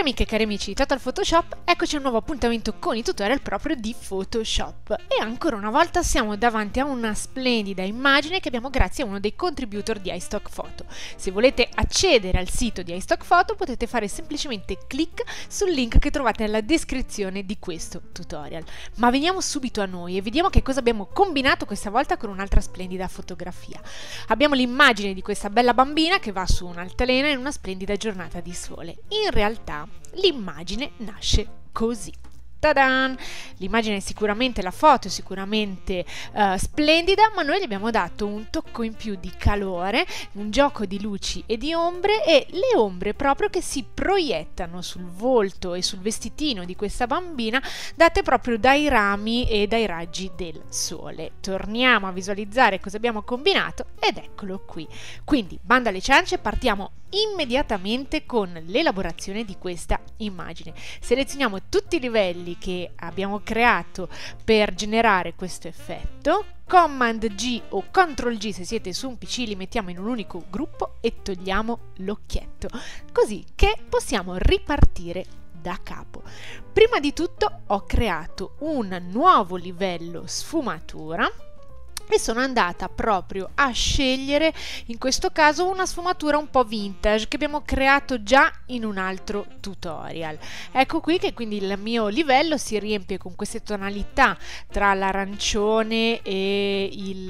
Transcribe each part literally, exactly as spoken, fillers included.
Cari amiche e cari amici di Total Photoshop, eccoci a un nuovo appuntamento con i tutorial proprio di Photoshop e ancora una volta siamo davanti a una splendida immagine che abbiamo grazie a uno dei contributor di iStock Photo. Se volete accedere al sito di iStock Photo potete fare semplicemente clic sul link che trovate nella descrizione di questo tutorial. Ma veniamo subito a noi e vediamo che cosa abbiamo combinato questa volta con un'altra splendida fotografia. Abbiamo l'immagine di questa bella bambina che va su un'altalena in una splendida giornata di sole. In realtà l'immagine nasce così. Ta-dan! L'immagine è sicuramente, la foto è sicuramente uh, splendida, ma noi gli abbiamo dato un tocco in più di calore, un gioco di luci e di ombre, e le ombre proprio che si proiettano sul volto e sul vestitino di questa bambina, date proprio dai rami e dai raggi del sole. Torniamo a visualizzare cosa abbiamo combinato ed eccolo qui. Quindi, banda alle ciance, partiamo immediatamente con l'elaborazione di questa immagine. Selezioniamo tutti i livelli che abbiamo creato per generare questo effetto, Command G o Control G se siete su un P C, li mettiamo in un unico gruppo e togliamo l'occhietto, così che possiamo ripartire da capo. Prima di tutto ho creato un nuovo livello sfumatura e sono andata proprio a scegliere in questo caso una sfumatura un po' vintage che abbiamo creato già in un altro tutorial. Ecco qui che quindi il mio livello si riempie con queste tonalità tra l'arancione e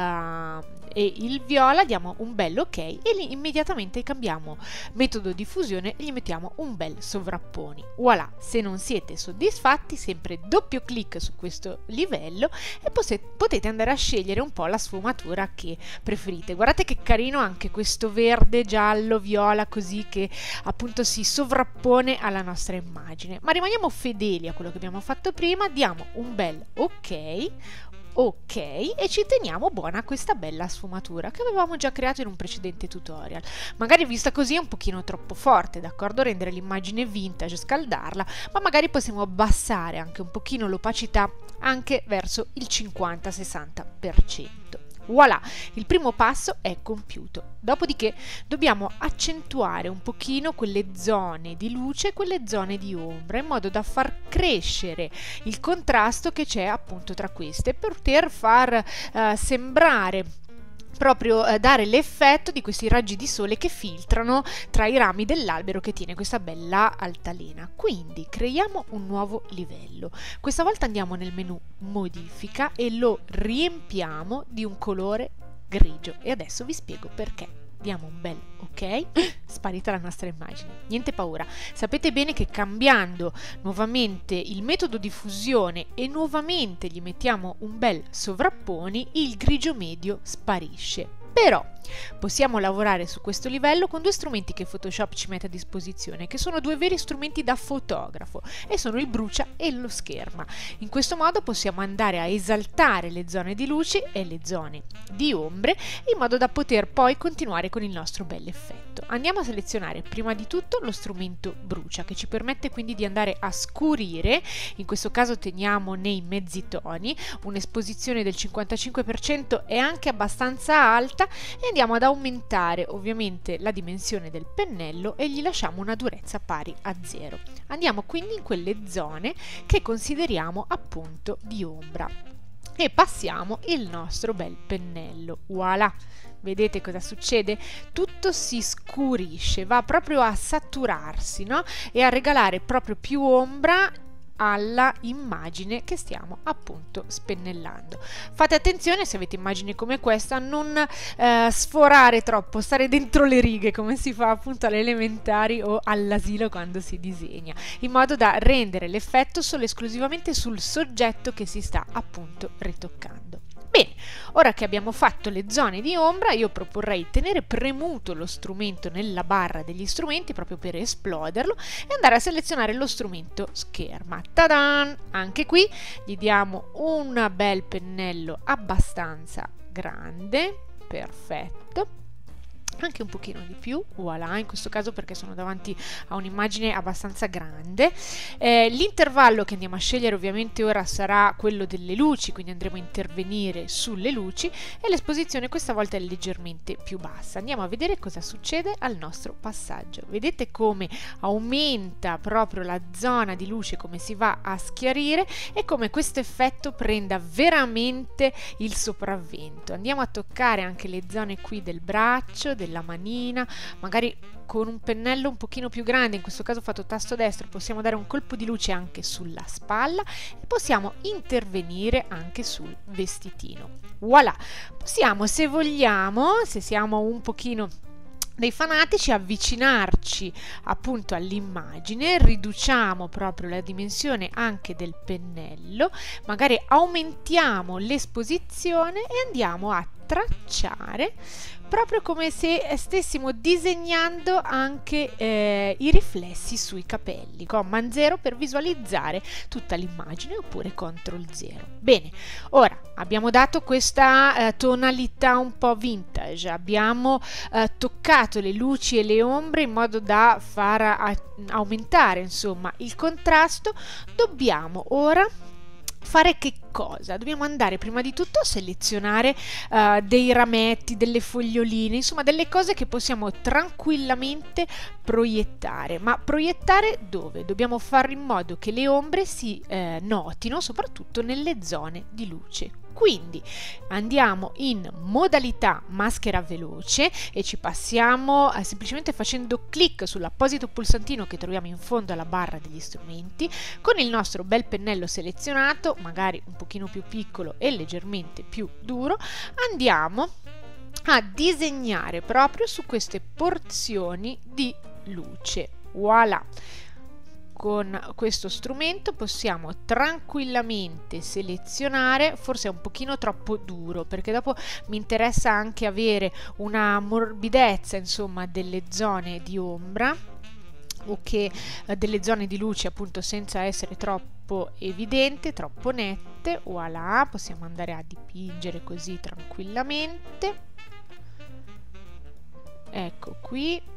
il e il viola, diamo un bel ok e lì immediatamente cambiamo metodo di fusione e gli mettiamo un bel sovrapponi. Voilà, se non siete soddisfatti sempre doppio clic su questo livello e potete andare a scegliere un po' la sfumatura che preferite. Guardate che carino anche questo verde, giallo, viola, così che appunto si sovrappone alla nostra immagine. Ma rimaniamo fedeli a quello che abbiamo fatto prima, diamo un bel ok ok e ci teniamo buona questa bella sfumatura che avevamo già creato in un precedente tutorial. Magari vista così è un pochino troppo forte, d'accordo? Rendere l'immagine vintage, scaldarla, ma magari possiamo abbassare anche un pochino l'opacità anche verso il cinquanta sessanta per cento. Voilà, il primo passo è compiuto. Dopodiché dobbiamo accentuare un pochino quelle zone di luce, quelle zone di ombra, in modo da far crescere il contrasto che c'è appunto tra queste, per poter far eh, sembrare proprio eh, dare l'effetto di questi raggi di sole che filtrano tra i rami dell'albero che tiene questa bella altalena. Quindi creiamo un nuovo livello. Questa volta andiamo nel menu modifica e lo riempiamo di un colore grigio e adesso vi spiego perché. Diamo un bel ok, sparita la nostra immagine, niente paura. Sapete bene che cambiando nuovamente il metodo di fusione e nuovamente gli mettiamo un bel sovrapponi, il grigio medio sparisce. Però possiamo lavorare su questo livello con due strumenti che Photoshop ci mette a disposizione, che sono due veri strumenti da fotografo e sono il brucia e lo scherma. In questo modo possiamo andare a esaltare le zone di luce e le zone di ombre in modo da poter poi continuare con il nostro bel effetto. Andiamo a selezionare prima di tutto lo strumento brucia, che ci permette quindi di andare a scurire, in questo caso teniamo nei mezzi toni, un'esposizione del cinquantacinque per cento è anche abbastanza alta, e andiamo ad aumentare ovviamente la dimensione del pennello e gli lasciamo una durezza pari a zero. Andiamo quindi in quelle zone che consideriamo appunto di ombra e passiamo il nostro bel pennello. Voilà! Vedete cosa succede? Tutto si scurisce, va proprio a saturarsi, no? E a regalare proprio più ombra alla immagine che stiamo appunto spennellando. Fate attenzione, se avete immagini come questa, a non eh, sforare troppo, stare dentro le righe come si fa appunto alle elementari o all'asilo quando si disegna, in modo da rendere l'effetto solo esclusivamente sul soggetto che si sta appunto ritoccando. Bene, ora che abbiamo fatto le zone di ombra, io proporrei tenere premuto lo strumento nella barra degli strumenti proprio per esploderlo e andare a selezionare lo strumento scherma. Ta-dan! Anche qui gli diamo un bel pennello abbastanza grande, perfetto. anche un pochino di più, voilà, in questo caso perché sono davanti a un'immagine abbastanza grande. Eh, l'intervallo che andiamo a scegliere ovviamente ora sarà quello delle luci, quindi andremo a intervenire sulle luci, e l'esposizione questa volta è leggermente più bassa. Andiamo a vedere cosa succede al nostro passaggio. Vedete come aumenta proprio la zona di luce, come si va a schiarire e come questo effetto prenda veramente il sopravvento. Andiamo a toccare anche le zone qui del braccio, del la manina, magari con un pennello un pochino più grande, in questo caso ho fatto tasto destro, possiamo dare un colpo di luce anche sulla spalla e possiamo intervenire anche sul vestitino. Voilà, possiamo, se vogliamo, se siamo un pochino dei fanatici, avvicinarci appunto all'immagine, riduciamo proprio la dimensione anche del pennello, magari aumentiamo l'esposizione e andiamo a tracciare proprio come se stessimo disegnando anche eh, i riflessi sui capelli. Command zero per visualizzare tutta l'immagine, oppure control zero. Bene, ora abbiamo dato questa eh, tonalità un po' vintage, abbiamo eh, toccato le luci e le ombre in modo da far a, aumentare insomma il contrasto. Dobbiamo ora fare che cosa? Dobbiamo andare prima di tutto a selezionare uh, dei rametti, delle foglioline, insomma delle cose che possiamo tranquillamente proiettare. Ma proiettare dove? Dobbiamo fare in modo che le ombre si eh, notino soprattutto nelle zone di luce. Quindi andiamo in modalità maschera veloce e ci passiamo eh, semplicemente facendo clic sull'apposito pulsantino che troviamo in fondo alla barra degli strumenti. Con il nostro bel pennello selezionato, magari un pochino più piccolo e leggermente più duro, andiamo a disegnare proprio su queste porzioni di luce. Voilà! Con questo strumento possiamo tranquillamente selezionare, forse è un pochino troppo duro perché dopo mi interessa anche avere una morbidezza insomma delle zone di ombra, o che eh, delle zone di luce appunto senza essere troppo evidente, troppo nette. Voilà, possiamo andare a dipingere così tranquillamente. Ecco qui.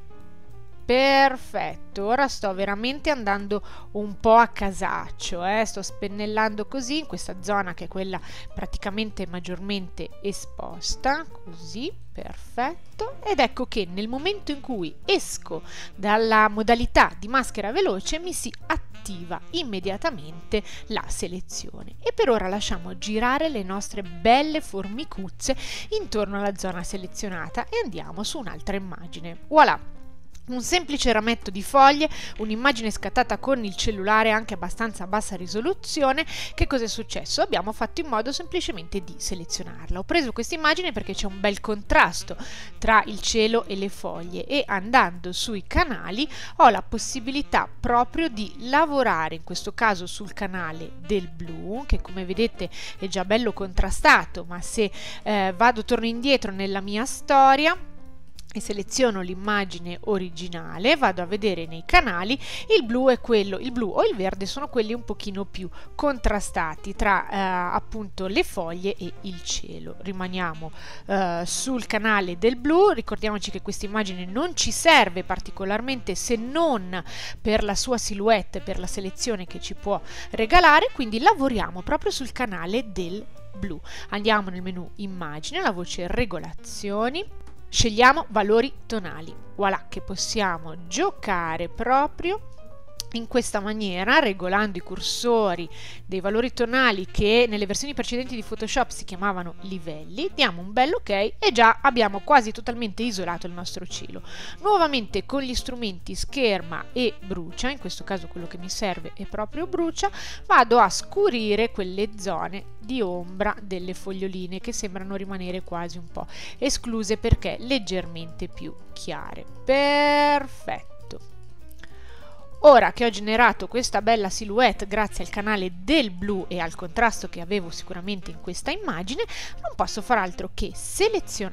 Perfetto, ora sto veramente andando un po' a casaccio, eh? Sto spennellando così in questa zona che è quella praticamente maggiormente esposta, così, perfetto. Ed ecco che nel momento in cui esco dalla modalità di maschera veloce mi si attiva immediatamente la selezione, e per ora lasciamo girare le nostre belle formicuzze intorno alla zona selezionata e andiamo su un'altra immagine. Voilà! Un semplice rametto di foglie, un'immagine scattata con il cellulare anche abbastanza a bassa risoluzione. Che cosa è successo? Abbiamo fatto in modo semplicemente di selezionarla. Ho preso questa immagine perché c'è un bel contrasto tra il cielo e le foglie, e andando sui canali ho la possibilità proprio di lavorare, in questo caso sul canale del blu, che come vedete è già bello contrastato, ma se eh, vado torno indietro nella mia storia e seleziono l'immagine originale, vado a vedere nei canali, il blu è quello, il blu o il verde sono quelli un pochino più contrastati tra eh, appunto le foglie e il cielo. Rimaniamo eh, sul canale del blu, ricordiamoci che questa immagine non ci serve particolarmente se non per la sua silhouette, per la selezione che ci può regalare, quindi lavoriamo proprio sul canale del blu. Andiamo nel menu immagine, la voce regolazioni, scegliamo valori tonali. Voilà, che possiamo giocare proprio in questa maniera, regolando i cursori dei valori tonali che nelle versioni precedenti di Photoshop si chiamavano livelli. Diamo un bel ok e già abbiamo quasi totalmente isolato il nostro cielo. Nuovamente con gli strumenti scherma e brucia, in questo caso quello che mi serve è proprio brucia, vado a scurire quelle zone di ombra delle foglioline che sembrano rimanere quasi un po' escluse perché leggermente più chiare. Perfetto. Ora che ho generato questa bella silhouette grazie al canale del blu e al contrasto che avevo sicuramente in questa immagine, non posso far altro che selezionarla.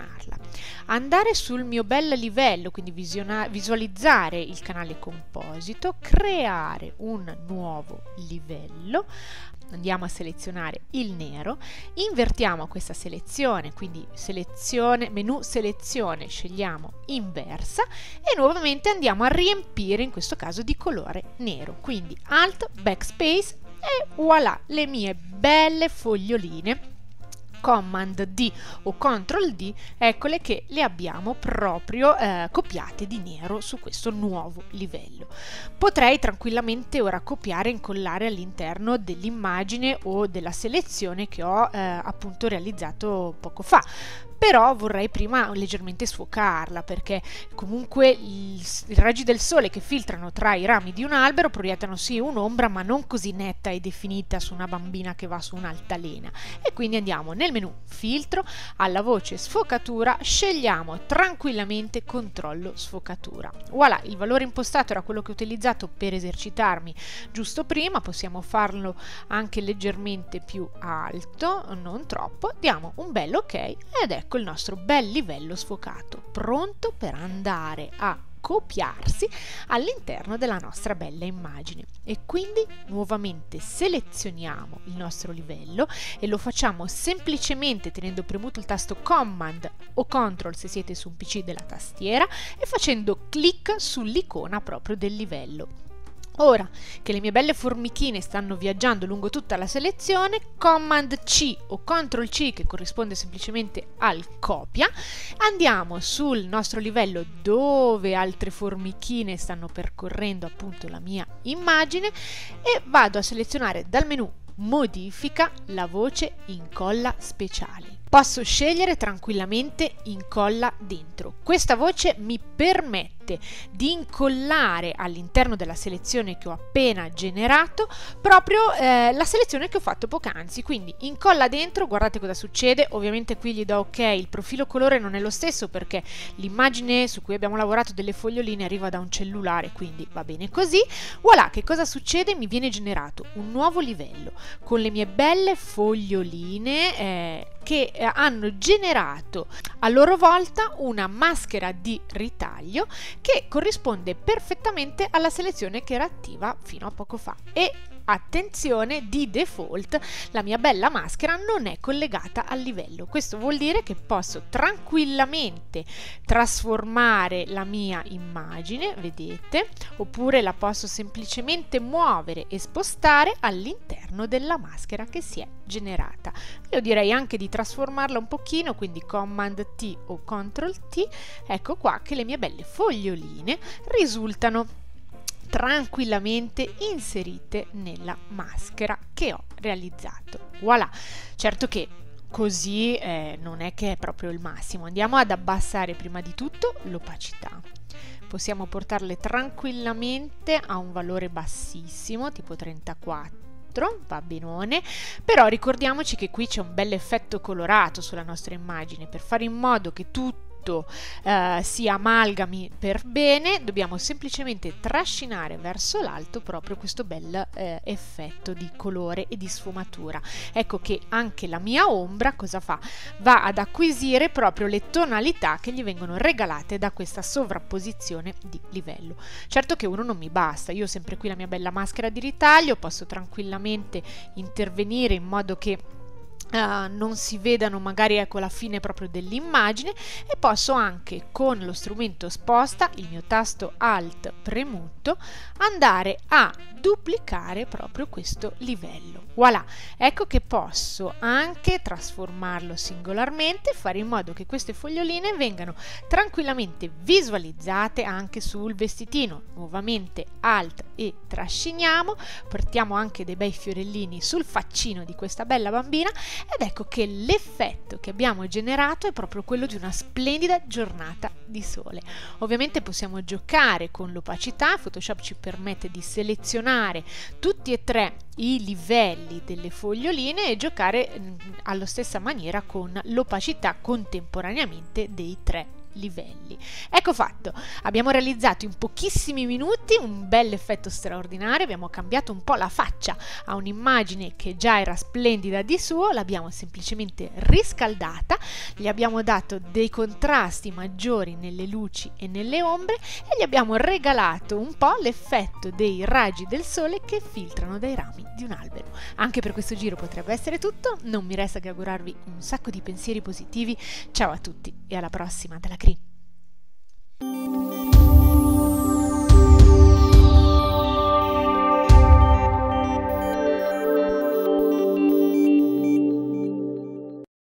andare sul mio bel livello, quindi visualizzare il canale composito, creare un nuovo livello, andiamo a selezionare il nero, invertiamo questa selezione, quindi selezione, menu selezione, scegliamo inversa e nuovamente andiamo a riempire in questo caso di colore nero, quindi Alt, Backspace e voilà le mie belle foglioline. Command D o Control D, eccole che le abbiamo proprio eh, copiate di nero su questo nuovo livello. Potrei tranquillamente ora copiare e incollare all'interno dell'immagine o della selezione che ho eh, appunto realizzato poco fa, però vorrei prima leggermente sfocarla, perché comunque i raggi del sole che filtrano tra i rami di un albero proiettano sì un'ombra, ma non così netta e definita su una bambina che va su un'altalena. E quindi andiamo nel menu filtro, alla voce sfocatura, scegliamo tranquillamente controllo sfocatura. Voilà, il valore impostato era quello che ho utilizzato per esercitarmi giusto prima, possiamo farlo anche leggermente più alto, non troppo, diamo un bel ok ed ecco il nostro bel livello sfocato, pronto per andare a copiarsi all'interno della nostra bella immagine. E quindi nuovamente selezioniamo il nostro livello e lo facciamo semplicemente tenendo premuto il tasto Command o Control se siete su un P C della tastiera e facendo clic sull'icona proprio del livello. Ora che le mie belle formichine stanno viaggiando lungo tutta la selezione, Command C o Control C, che corrisponde semplicemente al copia, andiamo sul nostro livello dove altre formichine stanno percorrendo appunto la mia immagine e vado a selezionare dal menu Modifica la voce incolla speciale. Posso scegliere tranquillamente incolla dentro. Questa voce mi permette di incollare all'interno della selezione che ho appena generato proprio eh, la selezione che ho fatto poc'anzi. Quindi incolla dentro, guardate cosa succede. Ovviamente qui gli do ok, il profilo colore non è lo stesso perché l'immagine su cui abbiamo lavorato delle foglioline arriva da un cellulare, quindi va bene così. Voilà, che cosa succede? Mi viene generato un nuovo livello con le mie belle foglioline eh, che hanno generato a loro volta una maschera di ritaglio che corrisponde perfettamente alla selezione che era attiva fino a poco fa. E attenzione, di default la mia bella maschera non è collegata al livello. Questo vuol dire che posso tranquillamente trasformare la mia immagine, vedete, oppure la posso semplicemente muovere e spostare all'interno della maschera che si è generata. Io direi anche di trasformarla un pochino, quindi Command T o Control T, ecco qua che le mie belle foglioline risultano tranquillamente inserite nella maschera che ho realizzato. Voilà, certo che così eh, non è che è proprio il massimo. Andiamo ad abbassare prima di tutto l'opacità. Possiamo portarle tranquillamente a un valore bassissimo, tipo trentaquattro, va benone, però ricordiamoci che qui c'è un bel effetto colorato sulla nostra immagine. Per fare in modo che tutto Uh, si amalgami per bene, dobbiamo semplicemente trascinare verso l'alto proprio questo bel uh, effetto di colore e di sfumatura. Ecco che anche la mia ombra cosa fa? Va ad acquisire proprio le tonalità che gli vengono regalate da questa sovrapposizione di livello. Certo che uno non mi basta, io ho sempre qui la mia bella maschera di ritaglio, posso tranquillamente intervenire in modo che Uh, non si vedano magari ecco la fine proprio dell'immagine e posso anche con lo strumento sposta, il mio tasto Alt premuto, andare a duplicare proprio questo livello. Voilà, ecco che posso anche trasformarlo singolarmente, fare in modo che queste foglioline vengano tranquillamente visualizzate anche sul vestitino. Nuovamente Alt e trasciniamo, portiamo anche dei bei fiorellini sul faccino di questa bella bambina ed ecco che l'effetto che abbiamo generato è proprio quello di una splendida giornata di sole. Ovviamente possiamo giocare con l'opacità, Photoshop ci permette di selezionare tutti e tre i livelli delle foglioline e giocare alla stessa maniera con l'opacità contemporaneamente dei tre livelli. Ecco fatto, abbiamo realizzato in pochissimi minuti un bel effetto straordinario, abbiamo cambiato un po' la faccia a un'immagine che già era splendida di suo, l'abbiamo semplicemente riscaldata, gli abbiamo dato dei contrasti maggiori nelle luci e nelle ombre e gli abbiamo regalato un po' l'effetto dei raggi del sole che filtrano dai rami di un albero. Anche per questo giro potrebbe essere tutto, non mi resta che augurarvi un sacco di pensieri positivi. Ciao a tutti e alla prossima dalla Cri-